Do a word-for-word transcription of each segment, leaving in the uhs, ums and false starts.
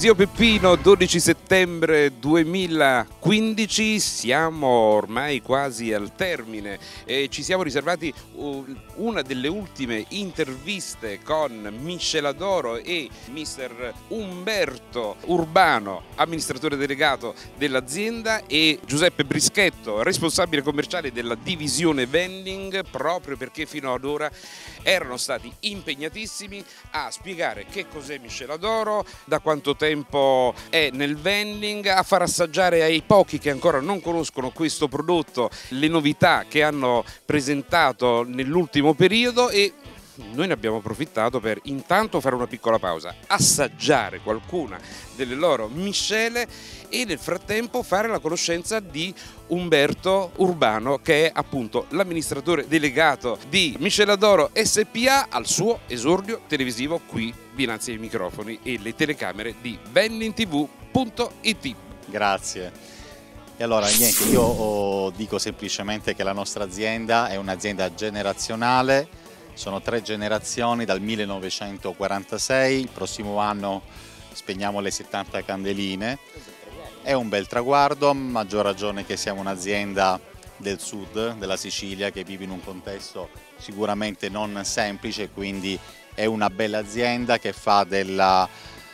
Zio Peppino, dodici settembre duemilaquindici, siamo ormai quasi al termine e ci siamo riservati una delle ultime interviste con misceladoro e mister Umberto Urbano, amministratore delegato dell'azienda, e Giuseppe Brischetto, responsabile commerciale della divisione vending, proprio perché fino ad ora erano stati impegnatissimi a spiegare che cos'è misceladoro, da quanto tempo è nel vending, a far assaggiare ai pochi che ancora non conoscono questo prodotto le novità che hanno presentato nell'ultimo periodo. E noi ne abbiamo approfittato per intanto fare una piccola pausa, assaggiare qualcuna delle loro miscele e nel frattempo fare la conoscenza di Umberto Urbano, che è appunto l'amministratore delegato di Misceladoro S P A, al suo esordio televisivo qui dinanzi ai microfoni e le telecamere di vending T V punto it. Grazie. E allora niente, io oh, dico semplicemente che la nostra azienda è un'azienda generazionale. Sono tre generazioni dal millenovecentoquarantasei, il prossimo anno spegniamo le settanta candeline, è un bel traguardo, a maggior ragione che siamo un'azienda del sud della Sicilia che vive in un contesto sicuramente non semplice, quindi è una bella azienda che fa della,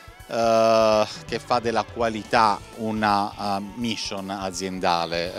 uh, che fa della qualità una uh, mission aziendale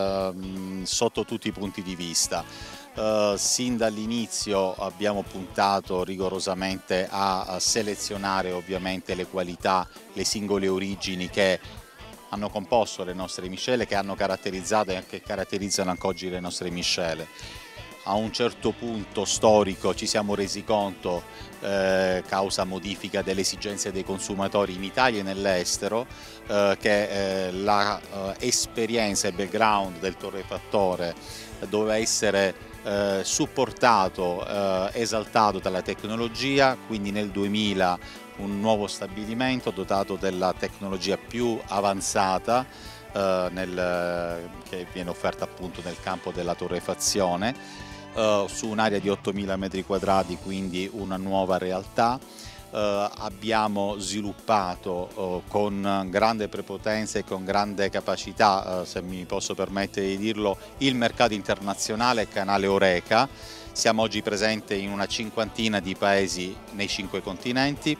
uh, sotto tutti i punti di vista. Uh, sin dall'inizio abbiamo puntato rigorosamente a, a selezionare ovviamente le qualità, le singole origini che hanno composto le nostre miscele, che hanno caratterizzato e che caratterizzano anche oggi le nostre miscele. A un certo punto storico ci siamo resi conto, eh, causa modifica delle esigenze dei consumatori in Italia e nell'estero, eh, che eh, l'esperienza e background del torrefattore doveva essere Eh, supportato, eh, esaltato dalla tecnologia, quindi nel duemila un nuovo stabilimento dotato della tecnologia più avanzata eh, nel, che viene offerta appunto nel campo della torrefazione, eh, su un'area di ottomila metri quadrati, quindi una nuova realtà. Uh, abbiamo sviluppato uh, con grande prepotenza e con grande capacità, uh, se mi posso permettere di dirlo, il mercato internazionale canale Horeca. Siamo oggi presenti in una cinquantina di paesi nei cinque continenti,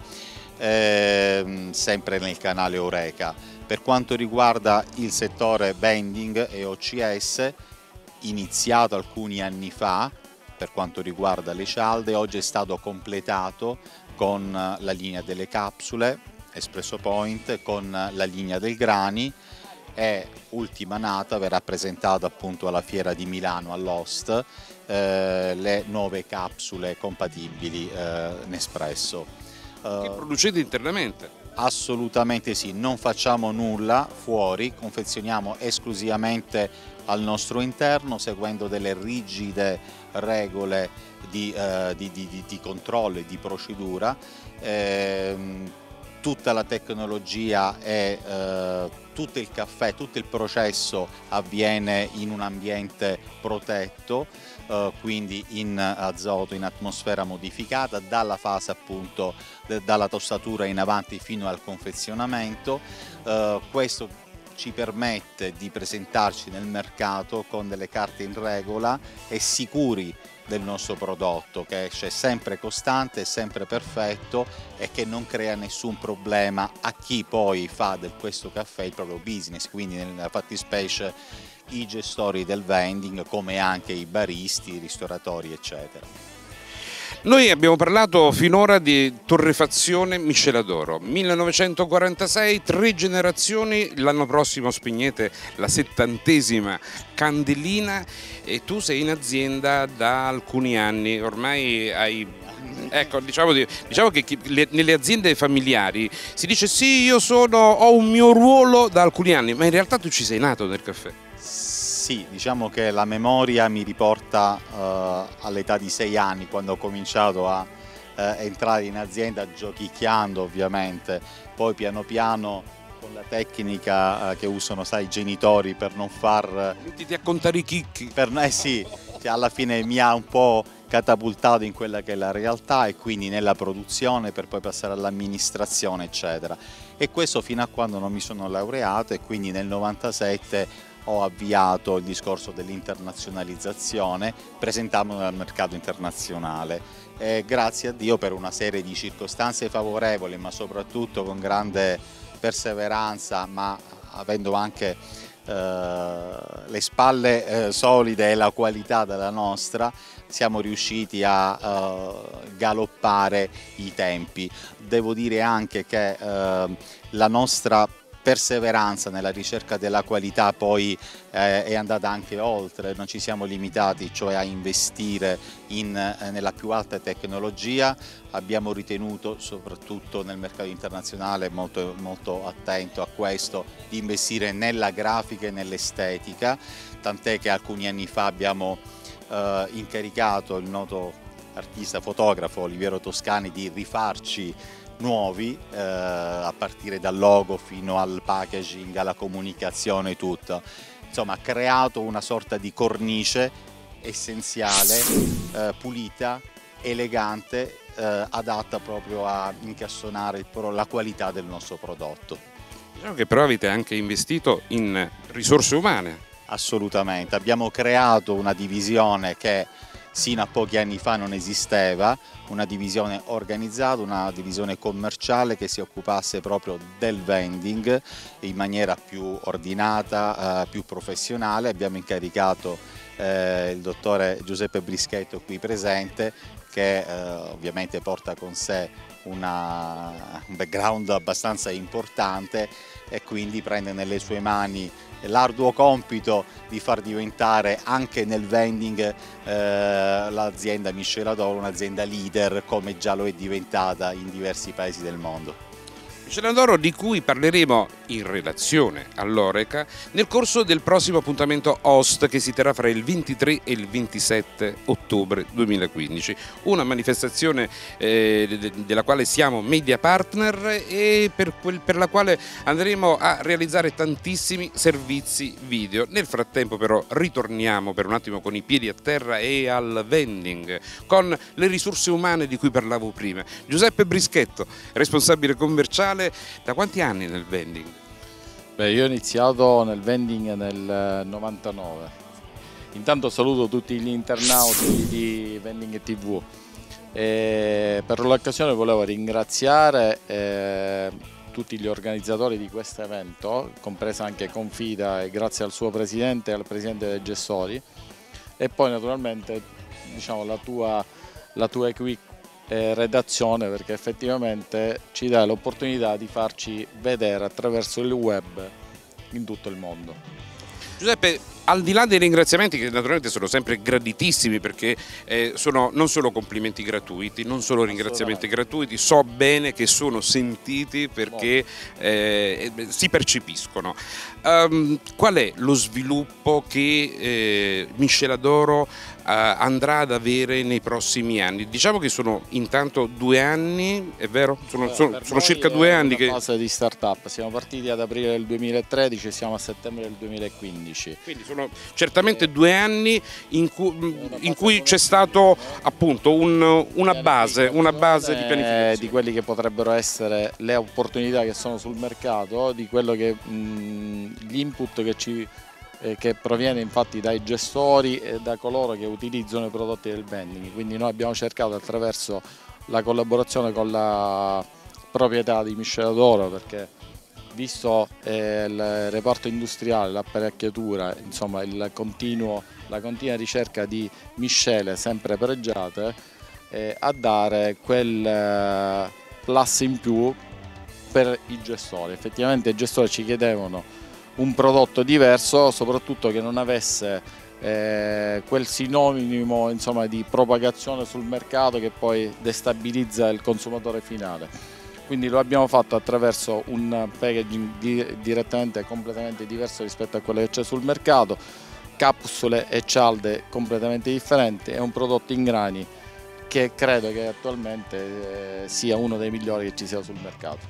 eh, sempre nel canale Horeca. Per quanto riguarda il settore vending e O C S, iniziato alcuni anni fa, per quanto riguarda le cialde, oggi è stato completato con la linea delle capsule Espresso Point, con la linea del grani, e ultima nata verrà presentata appunto alla fiera di Milano all'Host eh, le nuove capsule compatibili eh, Nespresso. Che uh, producete internamente? Assolutamente sì, non facciamo nulla fuori, confezioniamo esclusivamente al nostro interno seguendo delle rigide regole di, eh, di, di, di controllo e di procedura. Eh, tutta la tecnologia e eh, tutto il caffè, tutto il processo avviene in un ambiente protetto, eh, quindi in azoto, in atmosfera modificata, dalla fase appunto de, dalla tostatura in avanti fino al confezionamento. Eh, questo ci permette di presentarci nel mercato con delle carte in regola e sicuri del nostro prodotto, che esce sempre costante, sempre perfetto e che non crea nessun problema a chi poi fa di questo caffè il proprio business, quindi nella fattispecie i gestori del vending come anche i baristi, i ristoratori eccetera. Noi abbiamo parlato finora di torrefazione Misceladoro, millenovecentoquarantasei, tre generazioni, l'anno prossimo spegnete la settantesima candelina e tu sei in azienda da alcuni anni, ormai hai... Ecco, diciamo, diciamo che nelle aziende familiari si dice sì, io sono, ho un mio ruolo da alcuni anni, ma in realtà tu ci sei nato nel caffè. Sì, diciamo che la memoria mi riporta uh, all'età di sei anni, quando ho cominciato a uh, entrare in azienda giochicchiando ovviamente, poi piano piano con la tecnica uh, che usano sai, i genitori per non far... Mettiti a contare i chicchi. Per, eh sì, cioè alla fine mi ha un po' catapultato in quella che è la realtà e quindi nella produzione per poi passare all'amministrazione eccetera, e questo fino a quando non mi sono laureato, e quindi nel novantasette ho avviato il discorso dell'internazionalizzazione presentandolo al mercato internazionale, e grazie a Dio per una serie di circostanze favorevoli ma soprattutto con grande perseveranza, ma avendo anche eh, le spalle eh, solide e la qualità della nostra, siamo riusciti a uh, galoppare i tempi. Devo dire anche che uh, la nostra perseveranza nella ricerca della qualità poi eh, è andata anche oltre, non ci siamo limitati cioè a investire in, eh, nella più alta tecnologia, abbiamo ritenuto soprattutto nel mercato internazionale, molto, molto attento a questo, di investire nella grafica e nell'estetica, tant'è che alcuni anni fa abbiamo eh, incaricato il noto artista fotografo Oliviero Toscani di rifarci nuovi, eh, a partire dal logo fino al packaging, alla comunicazione, tutto. Insomma, ha creato una sorta di cornice essenziale, eh, pulita, elegante, eh, adatta proprio a incastonare la qualità del nostro prodotto. Diciamo che però avete anche investito in risorse umane. Assolutamente, abbiamo creato una divisione che sino a pochi anni fa non esisteva, una divisione organizzata, una divisione commerciale che si occupasse proprio del vending in maniera più ordinata, eh, più professionale. Abbiamo incaricato eh, il dottore Giuseppe Brischetto qui presente, che eh, ovviamente porta con sé una, un background abbastanza importante e quindi prende nelle sue mani l'arduo compito di far diventare anche nel vending eh, l'azienda Micheladoro un'azienda leader, come già lo è diventata in diversi paesi del mondo. Micheladoro di cui parleremo in relazione all'Oreca nel corso del prossimo appuntamento Host, che si terrà fra il ventitré e il ventisette ottobre duemilaquindici, una manifestazione eh, della quale siamo media partner e per, quel, per la quale andremo a realizzare tantissimi servizi video. Nel frattempo però ritorniamo per un attimo con i piedi a terra e al vending, con le risorse umane di cui parlavo prima. Giuseppe Brischetto, responsabile commerciale. Da quanti anni nel vending? Beh, io ho iniziato nel vending nel novantanove. Intanto saluto tutti gli internauti di Vending tivù. E per l'occasione volevo ringraziare eh, tutti gli organizzatori di questo evento, compresa anche Confida, e grazie al suo presidente e al presidente dei gestori, e poi naturalmente diciamo, la tua, la tua equi redazione, perché effettivamente ci dà l'opportunità di farci vedere attraverso il web in tutto il mondo. Giuseppe, al di là dei ringraziamenti, che naturalmente sono sempre graditissimi, perché eh, sono non solo complimenti gratuiti, non solo ringraziamenti gratuiti, so bene che sono sentiti perché eh, si percepiscono. Um, qual è lo sviluppo che eh, Micheladoro uh, andrà ad avere nei prossimi anni? Diciamo che sono intanto due anni, è vero? Sono, eh, sono, sono circa due anni che... È una fase di start-up, siamo partiti ad aprile del duemilatredici e siamo a settembre del duemilaquindici. Quindi sono certamente eh, due anni in cui, in cui c'è stato appunto un, una base, una base di pianificazione. Di quelli che potrebbero essere le opportunità che sono sul mercato, di quello che... Mh, gli input che, ci, eh, che proviene infatti dai gestori e da coloro che utilizzano i prodotti del vending. Quindi noi abbiamo cercato attraverso la collaborazione con la proprietà di Micheladoro, perché visto eh, il reparto industriale, l'apparecchiatura, insomma il continuo, la continua ricerca di miscele sempre pregiate, eh, a dare quel eh, plus in più per i gestori. Effettivamente i gestori ci chiedevano un prodotto diverso, soprattutto che non avesse eh, quel sinonimo insomma, di propagazione sul mercato che poi destabilizza il consumatore finale. Quindi lo abbiamo fatto attraverso un packaging di, direttamente completamente diverso rispetto a quello che c'è sul mercato, capsule e cialde completamente differenti, è un prodotto in grani che credo che attualmente eh, sia uno dei migliori che ci sia sul mercato.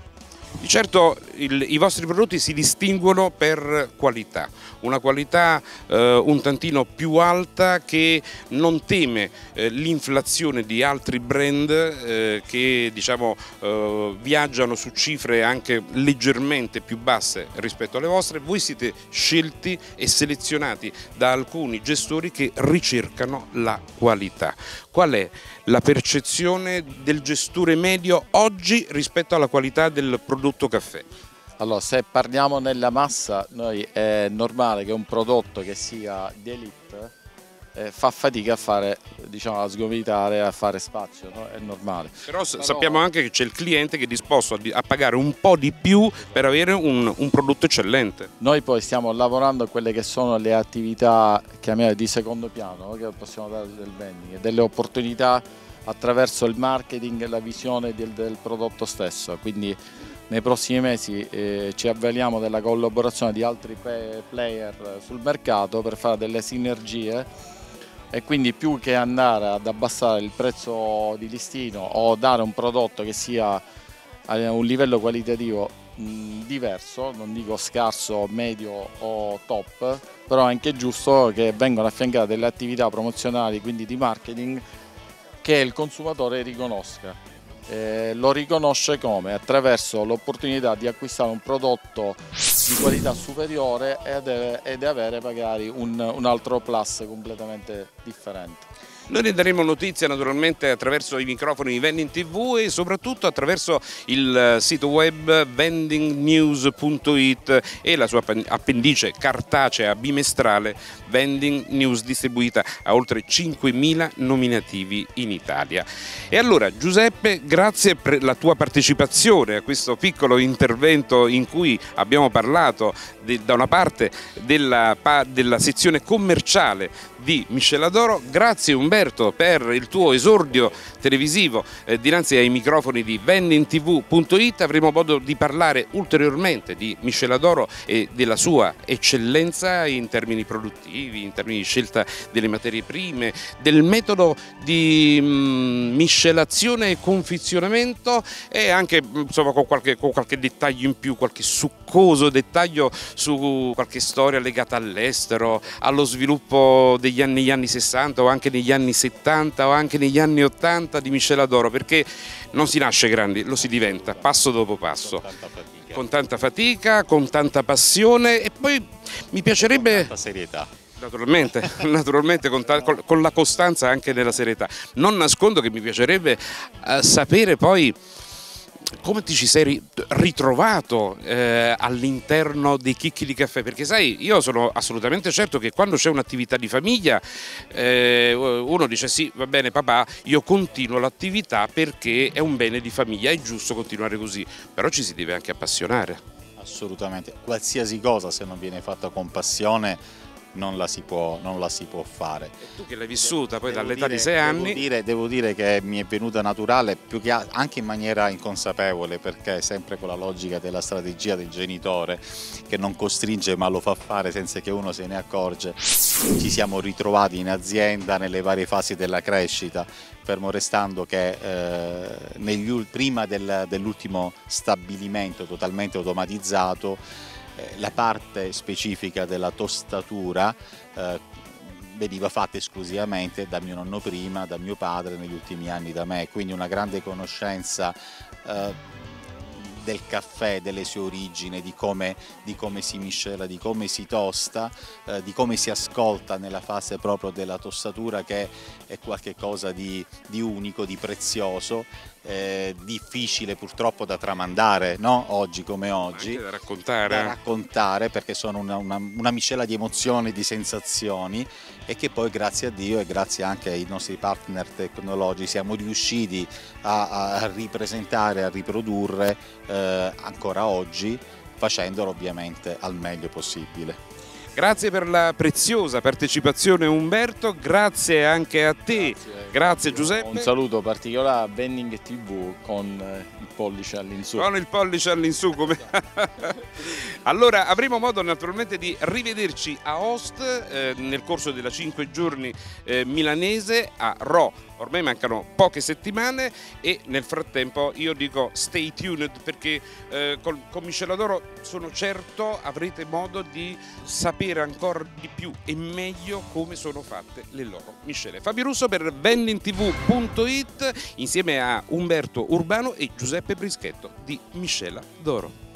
Di certo il, i vostri prodotti si distinguono per qualità, una qualità eh, un tantino più alta che non teme eh, l'inflazione di altri brand eh, che diciamo, eh, viaggiano su cifre anche leggermente più basse rispetto alle vostre. Voi siete scelti e selezionati da alcuni gestori che ricercano la qualità. Qual è la percezione del gestore medio oggi rispetto alla qualità del prodotto caffè? Allora, se parliamo nella massa, noi è normale che un prodotto che sia di elite eh, fa fatica a fare, diciamo, a sgomitare, a fare spazio, no? È normale. Però, Però sappiamo anche che c'è il cliente che è disposto a, a pagare un po' di più per avere un, un prodotto eccellente. Noi poi stiamo lavorando a quelle che sono le attività, chiamiamole di secondo piano, no? Che possiamo dare del vending, delle opportunità attraverso il marketing e la visione del, del prodotto stesso. Quindi nei prossimi mesi eh, ci avvaliamo della collaborazione di altri player sul mercato per fare delle sinergie, e quindi più che andare ad abbassare il prezzo di listino o dare un prodotto che sia a un livello qualitativo mh, diverso, non dico scarso, medio o top, però è anche giusto che vengano affiancate delle attività promozionali, quindi di marketing, che il consumatore riconosca. Eh, lo riconosce come? Attraverso l'opportunità di acquistare un prodotto di qualità superiore ed, ed avere magari un, un altro plus completamente differente. Noi ne daremo notizia naturalmente attraverso i microfoni di Vending tivù e soprattutto attraverso il sito web vending news punto it e la sua appendice cartacea bimestrale Vending News, distribuita a oltre cinquemila nominativi in Italia. E allora Giuseppe, grazie per la tua partecipazione a questo piccolo intervento in cui abbiamo parlato de, da una parte della, della sezione commerciale di Miscela d'Oro. Grazie Umberto per il tuo esordio televisivo eh, dinanzi ai microfoni di vending tivù punto it. Avremo modo di parlare ulteriormente di Miscela d'Oro e della sua eccellenza in termini produttivi, in termini di scelta delle materie prime, del metodo di mh, miscelazione e confezionamento, e anche insomma con qualche, con qualche dettaglio in più, qualche succoso dettaglio su qualche storia legata all'estero, allo sviluppo degli anni, negli anni sessanta o anche negli anni settanta o anche negli anni ottanta di Miscela d'Oro, perché non si nasce grandi, lo si diventa passo dopo passo, con tanta fatica, con tanta, fatica, con tanta passione, e poi mi piacerebbe... Con tanta serietà. Naturalmente, naturalmente con, con la costanza anche nella serietà. Non nascondo che mi piacerebbe uh, sapere poi come ti ci sei ritrovato eh, all'interno dei chicchi di caffè, perché sai, io sono assolutamente certo che quando c'è un'attività di famiglia eh, uno dice sì, va bene papà, io continuo l'attività perché è un bene di famiglia, è giusto continuare così, però ci si deve anche appassionare. Assolutamente, qualsiasi cosa se non viene fatta con passione non la si può, non la si può fare. E tu che l'hai vissuta poi dall'età dire, di sei anni. Devo dire, devo dire che mi è venuta naturale, più che anche in maniera inconsapevole, perché sempre con la logica della strategia del genitore che non costringe ma lo fa fare senza che uno se ne accorge. Ci siamo ritrovati in azienda nelle varie fasi della crescita, fermo restando che eh, negli, prima del, dell'ultimo stabilimento totalmente automatizzato la parte specifica della tostatura eh, veniva fatta esclusivamente da mio nonno prima, da mio padre negli ultimi anni da me, quindi una grande conoscenza eh, del caffè, delle sue origini, di come, di come si miscela, di come si tosta, eh, di come si ascolta nella fase proprio della tostatura, che è qualcosa di, di unico, di prezioso, eh, difficile purtroppo da tramandare, no? Oggi come oggi. Anche da raccontare. Da raccontare, perché sono una, una, una miscela di emozioni, di sensazioni, e che poi grazie a Dio e grazie anche ai nostri partner tecnologici siamo riusciti a, a ripresentare, a riprodurre eh, ancora oggi, facendolo ovviamente al meglio possibile. Grazie per la preziosa partecipazione Umberto, grazie anche a te, grazie, grazie Giuseppe. Un saluto particolare a Vending tivù con il pollice all'insù. Con il pollice all'insù, come... Allora avremo modo naturalmente di rivederci a Host eh, nel corso della cinque giorni eh, milanese a Rho. Ormai mancano poche settimane e nel frattempo io dico stay tuned, perché eh, con, con Miscela d'Oro sono certo avrete modo di sapere ancora di più e meglio come sono fatte le loro miscele. Fabio Russo per vending tv punto it insieme a Umberto Urbano e Giuseppe Brischetto di Miscela d'Oro.